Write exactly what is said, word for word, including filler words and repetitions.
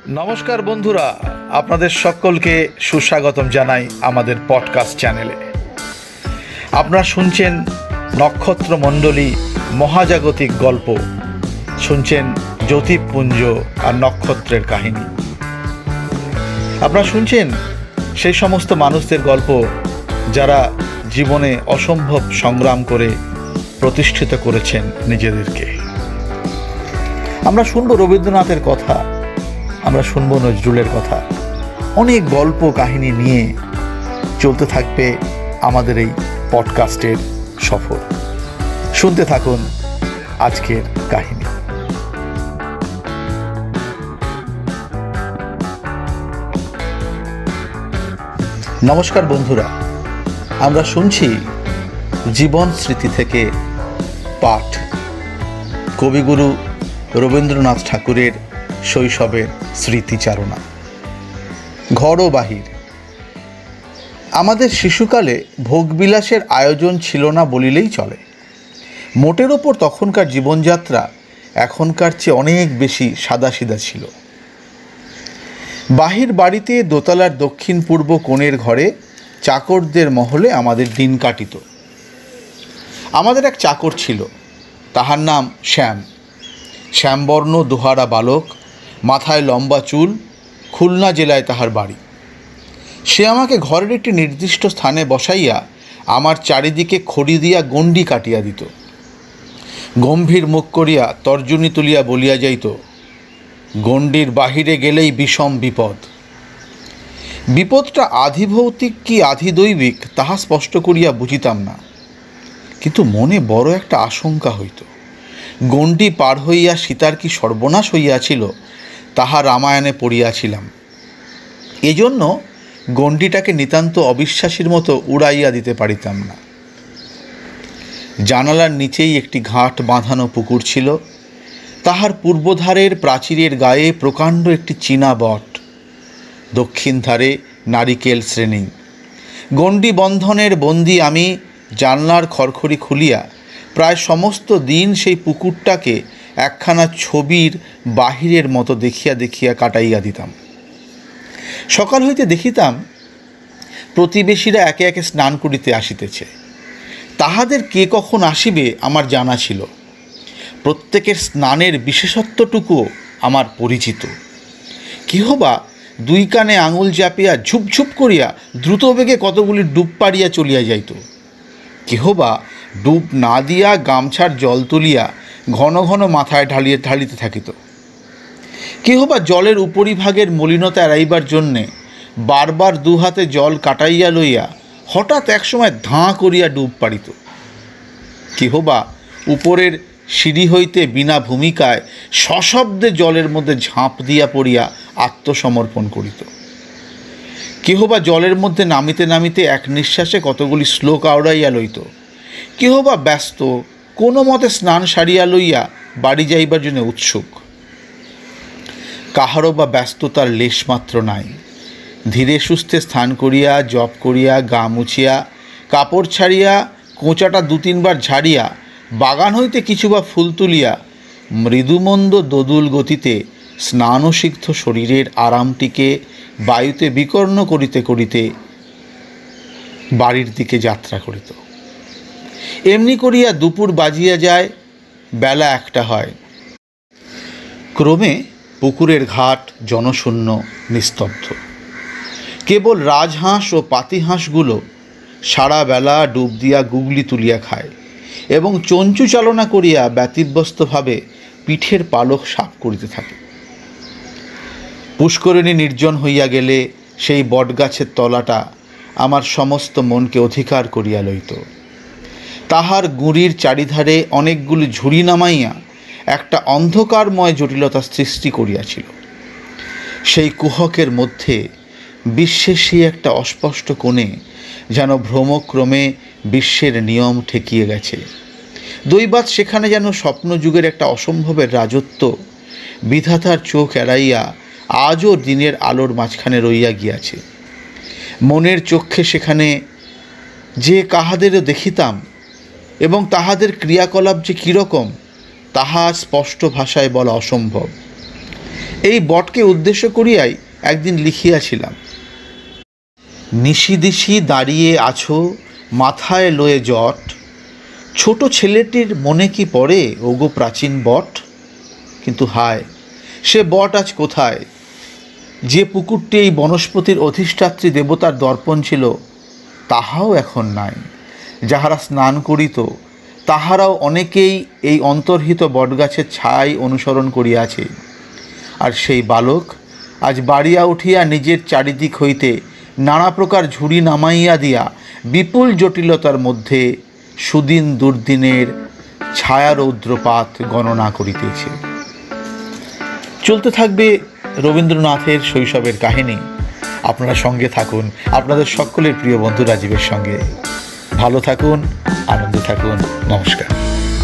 নমস্কার বন্ধুরা, আপনাদের সকলকে সুস্বাগতম জানাই আমাদের পডকাস্ট চ্যানেলে। আপনারা শুনছেন নক্ষত্রমণ্ডলী মহাজাগতিক গল্প, শুনছেন জ্যোতিপুঞ্জ আর নক্ষত্রের কাহিনী। আপনারা শুনছেন সেই সমস্ত মানুষদের গল্প যারা জীবনে অসম্ভব সংগ্রাম করে প্রতিষ্ঠিত করেছেন নিজেদেরকে। আমরা শুনব রবীন্দ্রনাথের কথা, আমরা শুনব নজরুলের কথা। অনেক গল্প কাহিনী নিয়ে চলতে থাকবে আমাদের এই পডকাস্টের সফর। শুনতে থাকুন আজকের কাহিনী। নমস্কার বন্ধুরা, আমরা শুনছি জীবন স্মৃতি থেকে পাঠ, কবিগুরু রবীন্দ্রনাথ ঠাকুরের শৈশবের স্মৃতিচারণা। ঘর ও বাহির। আমাদের শিশুকালে ভোগবিলাসের আয়োজন ছিল না বলিলেই চলে। মোটের ওপর তখনকার জীবনযাত্রা এখনকার চেয়ে অনেক বেশি সাদাসিধা ছিল। বাহির বাড়িতে দোতলার দক্ষিণ পূর্ব কোণের ঘরে চাকরদের মহলে আমাদের দিন কাটিত। আমাদের এক চাকর ছিল, তাহার নাম শ্যাম। শ্যামবর্ণ দোহারা বালক, মাথায় লম্বা চুল, খুলনা জেলায় তাহার বাড়ি। সে আমাকে ঘরের একটি নির্দিষ্ট স্থানে বসাইয়া আমার চারিদিকে খড়ি দিয়া গণ্ডি কাটিয়া দিত। গম্ভীর মুখ করিয়া তর্জনী তুলিয়া বলিয়া যাইত, গণ্ডির বাহিরে গেলেই বিষম বিপদ। বিপদটা আধিভৌতিক কি আধিদৈবিক তাহা স্পষ্ট করিয়া বুঝিতাম না, কিন্তু মনে বড় একটা আশঙ্কা হইত। গণ্ডি পার হইয়া সীতার কি সর্বনাশ হইয়াছিল তাহা রামায়ণে পড়িয়াছিলাম। এজন্য গণ্ডিটাকে নিতান্ত অবিশ্বাসীর মতো উড়াইয়া দিতে পারিতাম না। জানালার নিচেই একটি ঘাট বাঁধানো পুকুর ছিল। তাহার পূর্বধারের প্রাচীরের গায়ে প্রকাণ্ড একটি চীনা বট, দক্ষিণ ধারে নারিকেল শ্রেণী। গণ্ডি বন্ধনের বন্দি আমি জানলার খড়খড়ি খুলিয়া প্রায় সমস্ত দিন সেই পুকুরটাকে একখানা ছবির বাহিরের মতো দেখিয়া দেখিয়া কাটাইয়া দিতাম। সকাল হইতে দেখিতাম প্রতিবেশীরা একে একে স্নান করিতে আসিতেছে। তাহাদের কে কখন আসিবে আমার জানা ছিল। প্রত্যেকের স্নানের বিশেষত্বটুকুও আমার পরিচিত। কেহ বা দুই কানে আঙুল চাপিয়া ঝুপঝুপ করিয়া দ্রুত বেগে কতগুলি ডুব পাড়িয়া চলিয়া যাইত। কেহ বা ডুব না দিয়া গামছার জল তুলিয়া ঘন ঘন মাথায় ঢালিয়ে ঢালিতে থাকিত। কেহ বা জলের উপরিভাগের মলিনতা এড়াইবার জন্যে বারবার দু হাতে জল কাটাইয়া লইয়া হঠাৎ একসময় ধাঁ করিয়া ডুব পাড়িত। কেহ বা উপরের সিঁড়ি হইতে বিনা ভূমিকায় সশব্দে জলের মধ্যে ঝাঁপ দিয়া পড়িয়া আত্মসমর্পণ করিত। কেহ বা জলের মধ্যে নামিতে নামিতে এক নিঃশ্বাসে কতগুলি শ্লোক আওড়াইয়া লইত। কেহ বা ব্যস্ত কোনো মতে স্নান সারিয়া লইয়া বাড়ি যাইবার জন্য উৎসুক। কাহারও বা ব্যস্ততার লেশমাত্র নাই। ধীরে সুস্থে স্নান করিয়া জপ করিয়া গা মুছিয়া কাপড় ছাড়িয়া কোঁচাটা দু তিনবার ঝাড়িয়া বাগান হইতে কিছু বা ফুল তুলিয়া মৃদুমন্দ দোদুল গতিতে স্নানসিক্ত শরীরের আরামটিকে বায়ুতে বিকর্ণ করিতে করিতে বাড়ির দিকে যাত্রা করিত। এমনি করিয়া দুপুর বাজিয়া যায়, বেলা একটা হয়। ক্রমে পুকুরের ঘাট জনশূন্য, নিস্তব্ধ। কেবল রাজহাঁস ও পাতিহাঁসগুলো সারা বেলা ডুব দিয়া গুগলি তুলিয়া খায় এবং চঞ্চু চালনা করিয়া ব্যতিব্যস্তভাবে পিঠের পালক সাফ করিতে থাকে। পুষ্করিণী নির্জন হইয়া গেলে সেই বটগাছের তলাটা আমার সমস্ত মনকে অধিকার করিয়া লইত। তাহার গুঁড়ির চারিধারে অনেকগুলি ঝুড়ি নামাইয়া একটা অন্ধকারময় জটিলতা সৃষ্টি করিয়াছিল। সেই কুহকের মধ্যে বিশ্বের সেই একটা অস্পষ্ট কোণে যেন ভ্রমক্রমে বিশ্বের নিয়ম ঠেকিয়ে গেছে। দৈবাৎ সেখানে যেন স্বপ্নযুগের একটা অসম্ভবের রাজত্ব বিধাতার চোখ এড়াইয়া আজও দিনের আলোর মাঝখানে রইয়া গিয়াছে। মনের চক্ষে সেখানে যে কাহাদেরও দেখিতাম এবং তাহাদের ক্রিয়াকলাপ যে কীরকম তাহা স্পষ্ট ভাষায় বলা অসম্ভব। এই বটকে উদ্দেশ্য করিয়াই একদিন লিখিয়াছিলাম, নিশি দিশি দাঁড়িয়ে আছো মাথায় লয়ে জট, ছোট ছেলেটির মনে কি পড়ে ওগো প্রাচীন বট। কিন্তু হায়, সে বট আজ কোথায়? যে পুকুরটি এই বনস্পতির অধিষ্ঠাত্রী দেবতার দর্পণ ছিল, তাহাও এখন নাই। যাহারা স্নান করিত, তাহারাও অনেকেই এই অন্তর্হিত বটগাছের ছাই অনুসরণ করিয়াছে। আর সেই বালক আজ বাড়িয়া উঠিয়া নিজের চারিদিক হইতে নানা প্রকার ঝুড়ি নামাইয়া দিয়া বিপুল জটিলতার মধ্যে সুদিন দুর্দিনের ছায়ারৌদ্রপাত গণনা করিতেছে। চলতে থাকবে রবীন্দ্রনাথের শৈশবের কাহিনী। আপনারা সঙ্গে থাকুন আপনাদের সকলের প্রিয় বন্ধু রাজীবের সঙ্গে। ভালো থাকুন, আনন্দে থাকুন। নমস্কার।